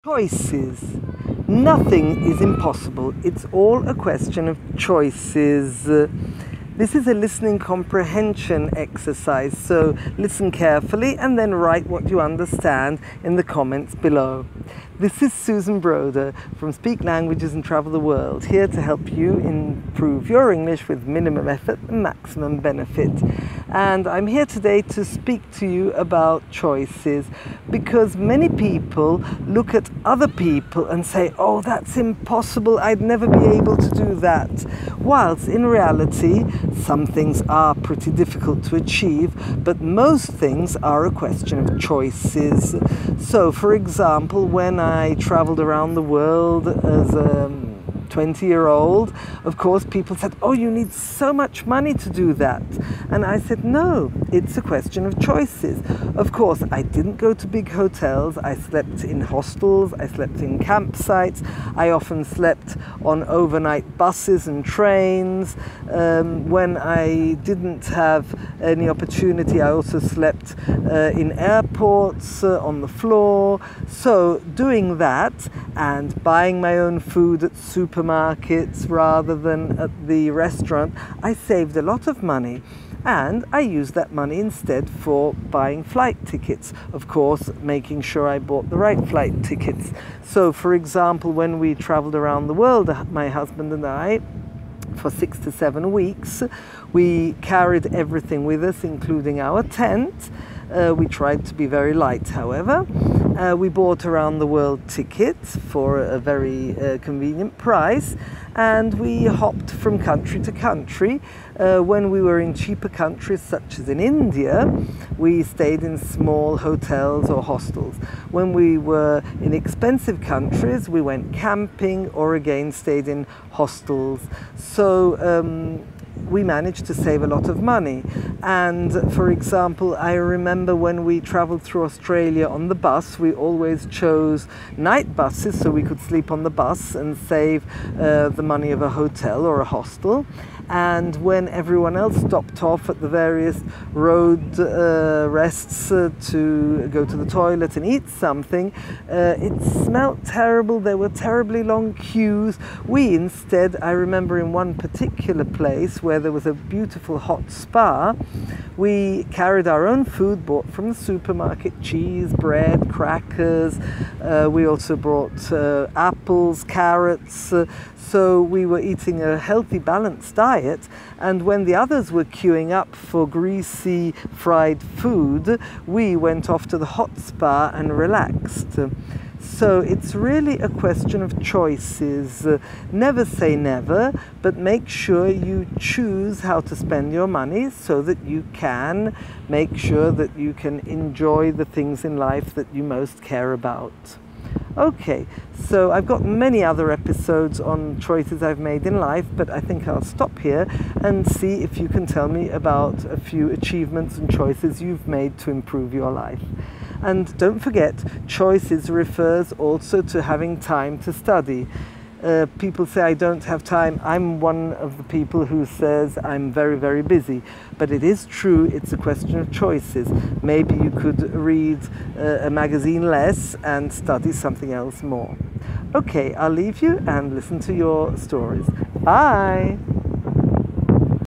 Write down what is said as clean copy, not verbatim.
Choices. Nothing is impossible. It's all a question of choices. This is a listening comprehension exercise, so listen carefully and then write what you understand in the comments below. This is Susan Broder from Speak Languages and Travel the World, here to help you improve your English with minimum effort and maximum benefit. And I'm here today to speak to you about choices, because many people look at other people and say, oh, that's impossible, I'd never be able to do that. Whilst in reality, some things are pretty difficult to achieve, but most things are a question of choices. So, for example, when I traveled around the world as a 20-year-old, of course, people said, oh, you need so much money to do that. And I said, no, it's a question of choices. Of course, I didn't go to big hotels. I slept in hostels. I slept in campsites. I often slept on overnight buses and trains. When I didn't have any opportunity, I also slept in airports, on the floor. So doing that and buying my own food at supermarkets rather than at the restaurant, I saved a lot of money, and I used that money instead for buying flight tickets. Of course, making sure I bought the right flight tickets. So, for example, when we traveled around the world, my husband and I, for 6 to 7 weeks, we carried everything with us, including our tent. We tried to be very light, however. We bought around the world tickets for a very convenient price, and we hopped from country to country. When we were in cheaper countries, such as in India, we stayed in small hotels or hostels. When we were in expensive countries, we went camping or again stayed in hostels. So we managed to save a lot of money. And for example, I remember when we traveled through Australia on the bus, we always chose night buses so we could sleep on the bus and save the money of a hotel or a hostel. And when everyone else stopped off at the various road rests to go to the toilet and eat something, it smelt terrible. There were terribly long queues. We instead, I remember in one particular place where there was a beautiful hot spa, we carried our own food, bought from the supermarket, cheese, bread, crackers. We also brought apples, carrots. So we were eating a healthy, balanced diet, and when the others were queuing up for greasy, fried food, we went off to the hot spa and relaxed. So it's really a question of choices. Never say never, but make sure you choose how to spend your money so that you can make sure that you can enjoy the things in life that you most care about. Okay, so I've got many other episodes on choices I've made in life, but I think I'll stop here and see if you can tell me about a few achievements and choices you've made to improve your life. And don't forget, choices refers also to having time to study. People say I don't have time. I'm one of the people who says I'm very, very busy. But it is true, it's a question of choices. Maybe you could read a magazine less and study something else more. Okay, I'll leave you and listen to your stories. Bye!